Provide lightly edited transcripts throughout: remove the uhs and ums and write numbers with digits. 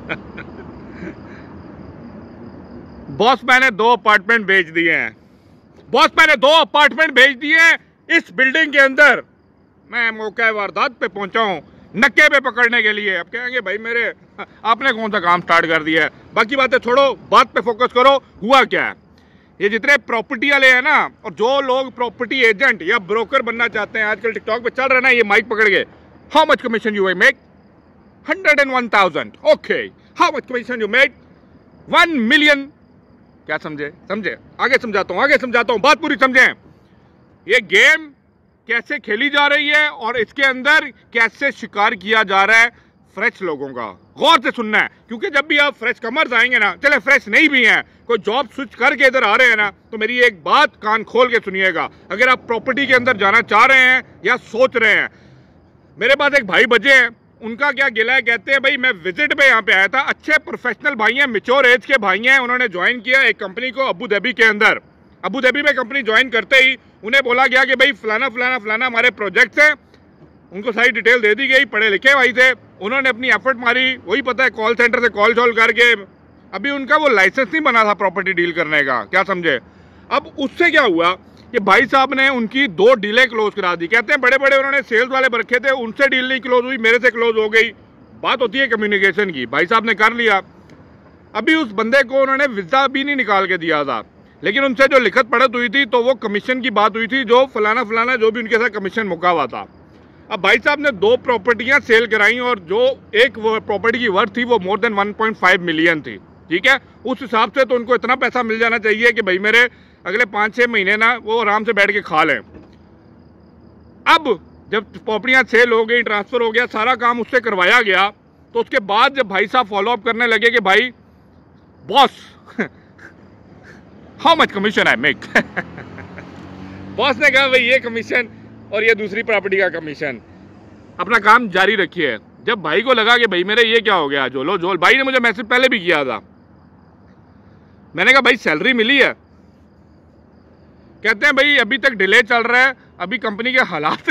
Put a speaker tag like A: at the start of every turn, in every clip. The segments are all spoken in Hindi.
A: बॉस मैंने 2 अपार्टमेंट भेज दिए हैं। बॉस मैंने 2 अपार्टमेंट भेज दिए हैं इस बिल्डिंग के अंदर। मैं मौका वारदात पे पहुंचा हूं नक्के पे पकड़ने के लिए। अब कहेंगे भाई मेरे आपने कौन सा काम स्टार्ट कर दिया है। बाकी बातें छोड़ो, बात पे फोकस करो। हुआ क्या है, ये जितने प्रॉपर्टी वाले हैं ना, और जो लोग प्रॉपर्टी एजेंट या ब्रोकर बनना चाहते हैं, आजकल टिकटॉक पे चल रहे ना ये माइक पकड़ के, how much commission you make? 101,000। Okay, how much commission you make? 1 million. क्या समझे? आगे समझाता हूं, बात पूरी समझें। ये गेम कैसे खेली जा रही है और इसके अंदर कैसे शिकार किया जा रहा है फ्रेश लोगों का। गौर से सुनना है, क्योंकि जब भी आप फ्रेश कमर्स आएंगे ना, चले फ्रेश नहीं भी हैं, कोई जॉब स्विच करके इधर आ रहे हैं ना, तो मेरी एक बात कान खोल के सुनिएगा। अगर आप प्रॉपर्टी के अंदर जाना चाह रहे हैं या सोच रहे हैं, मेरे पास एक भाई बजे हैं, उनका क्या गिला है, कहते हैं भाई मैं विजिट पे यहाँ पे आया था। अच्छे प्रोफेशनल भाई हैं, मैच्योर एज के भाई हैं। उन्होंने ज्वाइन किया एक कंपनी को अबू धाबी के अंदर। अबू धाबी में कंपनी ज्वाइन करते ही उन्हें बोला गया कि भाई फलाना फलाना फलाना हमारे प्रोजेक्ट्स हैं। उनको सारी डिटेल दे दी गई, पढ़े लिखे भाई थे। उन्होंने अपनी एफर्ट मारी, वही पता है कॉल सेंटर से कॉल शॉल करके। अभी उनका वो लाइसेंस नहीं बना था प्रॉपर्टी डील करने का, क्या समझे। अब उससे क्या हुआ कि भाई साहब ने उनकी 2 डीलें क्लोज करा दी। कहते हैं बड़े बड़े उन्होंने सेल्स वाले रखे थे, उनसे डील नहीं क्लोज हुई, मेरे से क्लोज हो गई। बात होती है कम्युनिकेशन की, भाई साहब ने कर लिया। अभी उस बंदे को उन्होंने वीजा भी नहीं निकाल के दिया था, लेकिन उनसे जो लिखत पढ़त हुई थी तो वो कमीशन की बात हुई थी, जो फलाना फलाना जो भी उनके साथ कमीशन मुका हुआ था। अब भाई साहब ने 2 प्रॉपर्टियां सेल कराई और जो एक प्रॉपर्टी की वर्थ थी वो मोर देन 1.5 मिलियन थी। ठीक है, उस हिसाब से तो उनको इतना पैसा मिल जाना चाहिए कि भाई मेरे अगले 5-6 महीने ना वो आराम से बैठ के खा लें। अब जब प्रॉपर्टियां सेल हो गई, ट्रांसफर हो गया, सारा काम उससे करवाया गया, तो उसके बाद जब भाई साहब फॉलो अप करने लगे कि भाई boss how much commission I make boss ने कहा भाई ये कमीशन और ये दूसरी प्रॉपर्टी का कमीशन। अपना काम जारी रखिए। जब भाई को लगा कि भाई मेरे ये क्या हो गया, जोलो जोल, भाई ने मुझे मैसेज पहले भी किया था। मैंने कहा भाई सैलरी मिली है? कहते हैं भाई अभी तक डिले चल रहा है, अभी कंपनी के हालात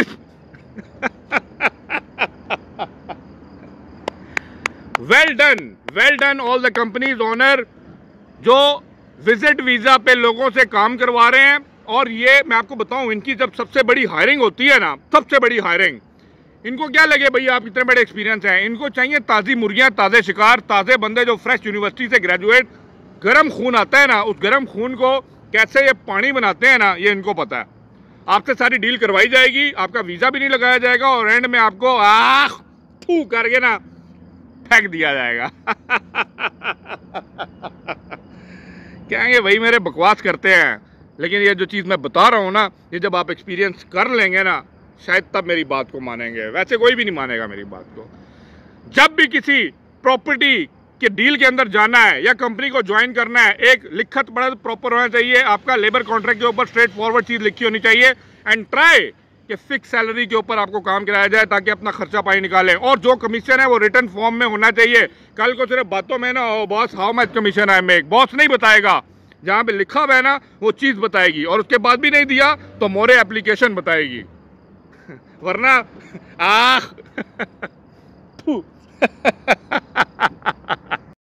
A: well done all the companies owner जो विजिट वीजा पे लोगों से काम करवा रहे हैं। और ये मैं आपको बताऊं, इनकी जब सबसे बड़ी हायरिंग होती है ना, सबसे बड़ी हायरिंग, इनको क्या लगे भाई आप इतने बड़े एक्सपीरियंस हैं, इनको चाहिए ताज़ी मुर्गियां, ताज़े शिकार, ताज़े बंदे जो फ्रेश यूनिवर्सिटी से ग्रेजुएट, गर्म खून आता है ना, उस गर्म खून को कैसे ये पानी बनाते हैं ना, ये इनको पता है। आपसे सारी डील करवाई जाएगी, आपका वीज़ा भी नहीं लगाया जाएगा और एंड में आपको आख थू करके ना फेंक दिया जाएगा कहेंगे भाई मेरे बकवास करते हैं, लेकिन ये जो चीज़ मैं बता रहा हूँ ना, ये जब आप एक्सपीरियंस कर लेंगे ना, शायद तब मेरी बात को मानेंगे। वैसे कोई भी नहीं मानेगा मेरी बात को। जब भी किसी प्रॉपर्टी के डील के अंदर जाना है या कंपनी को ज्वाइन करना है, एक लिखत पढ़त प्रॉपर होना चाहिए। आपका लेबर कॉन्ट्रैक्ट के ऊपर स्ट्रेट फॉरवर्ड चीज़ लिखी होनी चाहिए। एंड ट्राई कि फिक्स सैलरी के ऊपर आपको काम कराया जाए ताकि अपना खर्चा पानी निकालें। और जो कमीशन है वो रिटर्न फॉर्म में होना चाहिए। कल को सिर्फ बातों में ना हो boss how much commission I make, boss नहीं बताएगा, जहां पे लिखा हुआ है ना वो चीज बताएगी। और उसके बाद भी नहीं दिया तो मोरे एप्लीकेशन बताएगी वरना आख